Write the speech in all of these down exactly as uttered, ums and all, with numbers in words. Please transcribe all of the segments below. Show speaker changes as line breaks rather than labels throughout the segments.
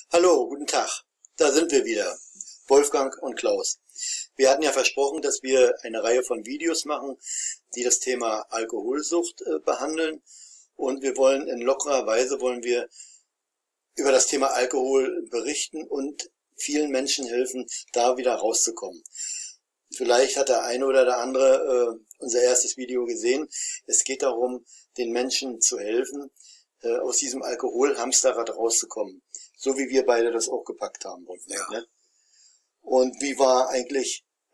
Hallo, guten Tag. Da sind wir wieder, Wolfgang und Klaus. Wir hatten ja versprochen, dass wir eine Reihe von Videos machen, die das Thema Alkoholsucht äh, behandeln. Und wir wollen in lockerer Weise wollen wir über das Thema Alkohol berichten und vielen Menschen helfen, da wieder rauszukommen. Vielleicht hat der eine oder der andere äh, unser erstes Video gesehen. Es geht darum, den Menschen zu helfen, äh, aus diesem Alkoholhamsterrad rauszukommen. So wie wir beide das auch gepackt haben. Ja. Ne? Und wie war eigentlich, äh,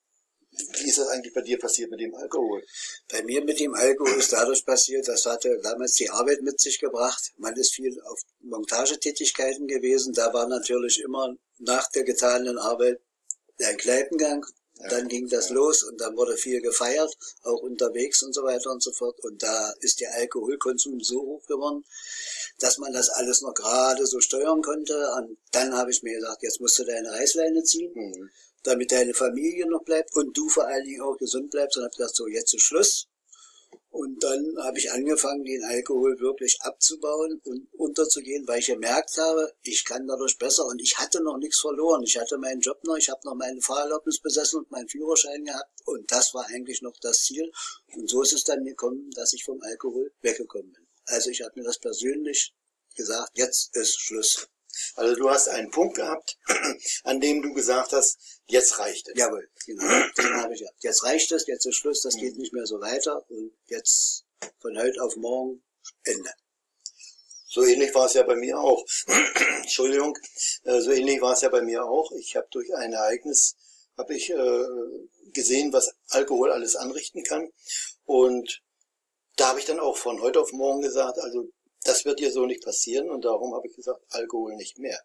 wie ist das eigentlich bei dir passiert mit dem Alkohol?
Bei mir mit dem Alkohol ist dadurch passiert, das hatte damals die Arbeit mit sich gebracht. Man ist viel auf Montagetätigkeiten gewesen. Da war natürlich immer nach der getanen Arbeit ein Kneipengang. Ja, dann ging das ja. los und dann wurde viel gefeiert, auch unterwegs und so weiter und so fort. Und da ist der Alkoholkonsum so hoch geworden, dass man das alles noch gerade so steuern konnte. Und dann habe ich mir gesagt, jetzt musst du deine Reißleine ziehen, mhm. damit deine Familie noch bleibt und du vor allen Dingen auch gesund bleibst. Und habe gesagt, so, jetzt ist Schluss. Und dann habe ich angefangen, den Alkohol wirklich abzubauen und unterzugehen, weil ich gemerkt habe, ich kann dadurch besser. Und ich hatte noch nichts verloren. Ich hatte meinen Job noch, ich habe noch meine Fahrerlaubnis besessen und meinen Führerschein gehabt. Und das war eigentlich noch das Ziel. Und so ist es dann gekommen, dass ich vom Alkohol weggekommen bin. Also ich habe mir das persönlich gesagt, jetzt ist Schluss.
Also du hast einen Punkt gehabt, an dem du gesagt hast, jetzt reicht es.
Jawohl, genau, den habe ich gehabt. Jetzt reicht es, jetzt ist Schluss, das geht nicht mehr so weiter und jetzt von heute auf morgen Ende.
So ähnlich war es ja bei mir auch. Entschuldigung, so ähnlich war es ja bei mir auch. Ich habe durch ein Ereignis habe ich äh, gesehen, was Alkohol alles anrichten kann. Und da habe ich dann auch von heute auf morgen gesagt, also das wird dir so nicht passieren und darum habe ich gesagt, Alkohol nicht mehr.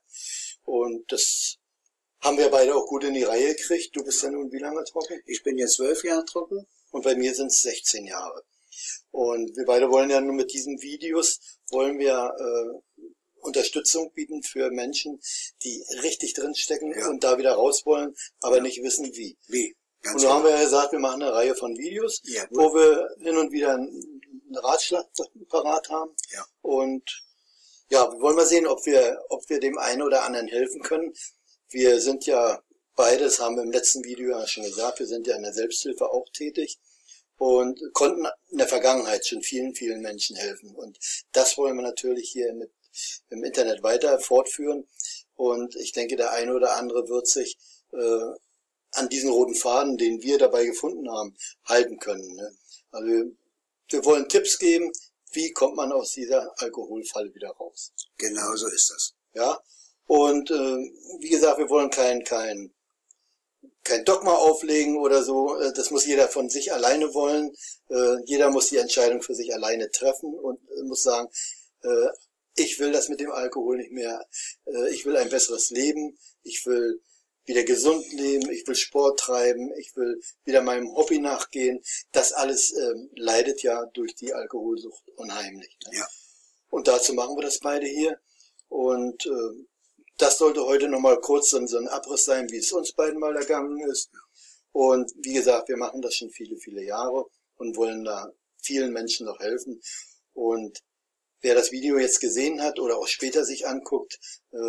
Und das haben wir beide auch gut in die Reihe gekriegt. Du bist ja nun wie lange trocken?
Ich bin jetzt zwölf Jahre trocken.
Und bei mir sind es sechzehn Jahre. Und wir beide wollen ja nun mit diesen Videos, wollen wir äh, Unterstützung bieten für Menschen, die richtig drinstecken ja. und da wieder raus wollen, aber ja. nicht wissen wie.
Wie?
Ganz und so haben wir ja gesagt, wir machen eine Reihe von Videos, ja, wo wir hin und wieder einen Ratschlag parat haben.
Ja.
Und ja, wir wollen mal sehen, ob wir, ob wir dem einen oder anderen helfen können. Wir sind ja beide, das haben wir im letzten Video ja schon gesagt, wir sind ja in der Selbsthilfe auch tätig und konnten in der Vergangenheit schon vielen, vielen Menschen helfen. Und das wollen wir natürlich hier mit, im Internet weiter fortführen. Und ich denke, der eine oder andere wird sich äh, an diesen roten Faden, den wir dabei gefunden haben, halten können. Ne? Also wir, wir wollen Tipps geben, wie kommt man aus dieser Alkoholfalle wieder raus.
Genau so ist das.
Ja, und äh, wie gesagt, wir wollen kein, kein, kein Dogma auflegen oder so. Das muss jeder von sich alleine wollen. Äh, jeder muss die Entscheidung für sich alleine treffen und äh, muss sagen, äh, ich will das mit dem Alkohol nicht mehr. Äh, ich will ein besseres Leben. Ich will wieder gesund leben, ich will Sport treiben, ich will wieder meinem Hobby nachgehen. Das alles ähm, leidet ja durch die Alkoholsucht unheimlich. Ne?
Ja.
Und dazu machen wir das beide hier. Und äh, das sollte heute nochmal kurz so, so ein Abriss sein, wie es uns beiden mal ergangen ist. Und wie gesagt, wir machen das schon viele, viele Jahre und wollen da vielen Menschen noch helfen. Und wer das Video jetzt gesehen hat oder auch später sich anguckt, äh,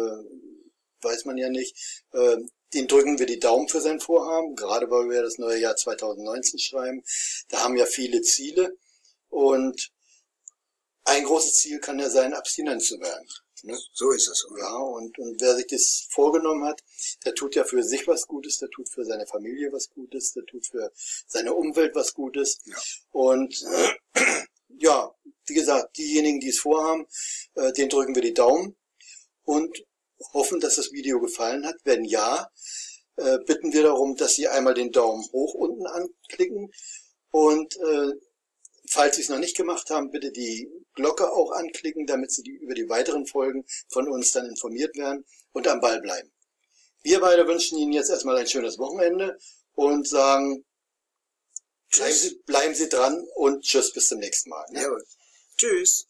weiß man ja nicht, äh, den drücken wir die Daumen für sein Vorhaben, gerade weil wir das neue Jahr zweitausendneunzehn schreiben. Da haben ja viele Ziele und ein großes Ziel kann ja sein, abstinent zu werden. Ne?
So ist es.
Ja, und, und wer sich das vorgenommen hat, der tut ja für sich was Gutes, der tut für seine Familie was Gutes, der tut für seine Umwelt was Gutes.
Ja.
Und äh, ja, wie gesagt, diejenigen, die es vorhaben, äh, denen drücken wir die Daumen und hoffen, dass das Video gefallen hat. Wenn ja, äh, bitten wir darum, dass Sie einmal den Daumen hoch unten anklicken und äh, falls Sie es noch nicht gemacht haben, bitte die Glocke auch anklicken, damit Sie die, über die weiteren Folgen von uns dann informiert werden und am Ball bleiben. Wir beide wünschen Ihnen jetzt erstmal ein schönes Wochenende und sagen, bleiben Sie, bleiben Sie dran und tschüss, bis zum nächsten Mal. Ne?
Jawohl. Tschüss.